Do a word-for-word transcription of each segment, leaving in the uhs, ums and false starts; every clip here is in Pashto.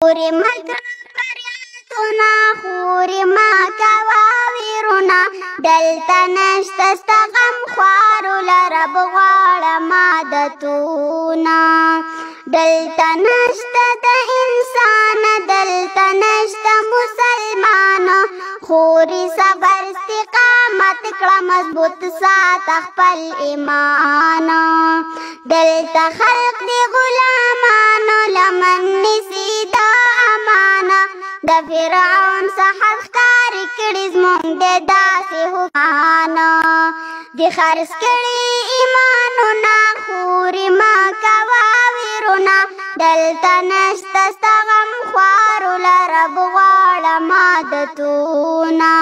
خوري مکړه فریادونه خوري ما کوه ویرونه دلته نشته ستا غم خوارو له رب غواړم عادتونه دلته نشته د انسان دلته نشته مسلمان خوري صبر استقامت کړه مضبوط ساته خپل ایمان دلته خلق دی غلامانو لمن نیسي دا امانه د فرعون څخه ښکارې کړي زموږ د داسې حکمانه د خرڅ کړي ایمانونه خوري ما کوه ویرونه دلته نشته ستا غم خوارو له رب غواړم عادتونه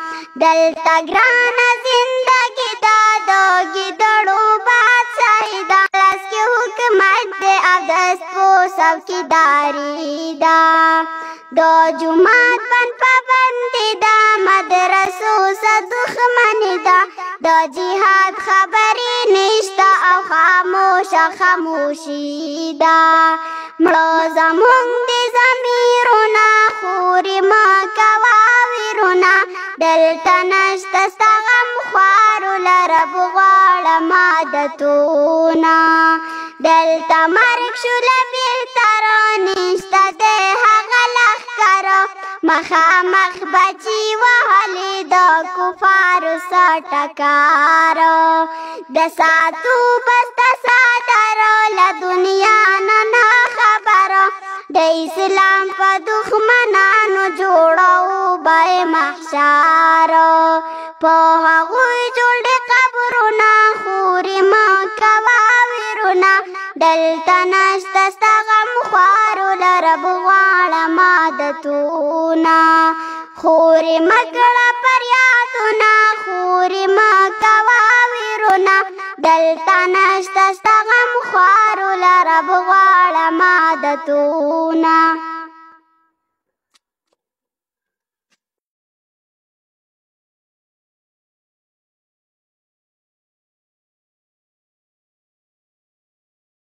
دلته ګرانه زندګي دا د ګیدړو بادشاهي ده لاس کې حکومت دی او د سپو څوکیداري ده د جومات بند پابندي ده مدرسو څه دښمني ده د جهاد خبرې نشته او خاموشه خاموشي ده مړه زموږ د ضمیرونه خوري ما کوه ویرونه دلته نشته ستا غم خوارو له رب غواړم عادتونه دلته مرګ شوله بېلتره نشته دی هغه لښکره مخامخ بچي وهلې د کفارو څه ټکاره د ساتو بسته څادره له دنیا نه نه خبره د اسلام په دښمنانو جوړو به یې محشر په هغوی جوړ دی قبرونه خوري ما کوه ویرونه دلته نشته ستا غم خوارو له رب غواړم عادتونه خوري مکړه فریادونه خوري ما کوه ویرونه دلته نشته ستا غم خوارو له رب غواړم عادتونه